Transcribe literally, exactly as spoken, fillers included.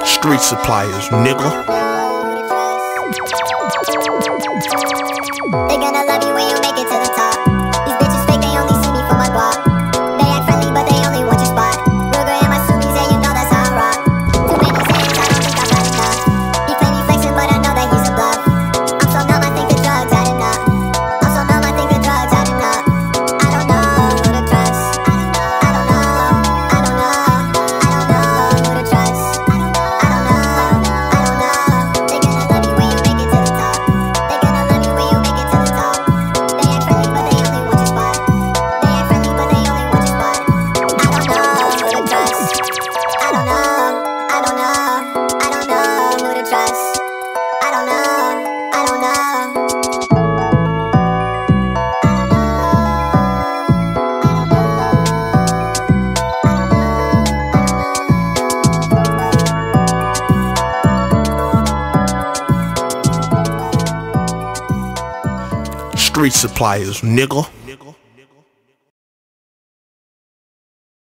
Street suppliers, nigga. They gonna love you when you make it to the top. These bitches fake, they only see me for my guap. They act friendly, but they only want your spot. Ruger in my subies, yeah, you know that's how I rock. Too many sayings, I don't think I've had enough. He claim he flexing, but I know that he's a bluff. I'm so numb, I think the drugs had enough. I'm so numb, I think the drugs had enough. I don't know who to trust. I don't know, I don't know, I don't know who to trust. I don't know, I don't know. They gonna love you when you make it to the top. They gonna love you when you make it to the top. They act friendly, but they only want your spot. They act friendly, but they only want your spot. I don't know who to trust. I don't know, I don't know, I don't know who to trust. I don't know, I don't know. Street suppliers, nigga.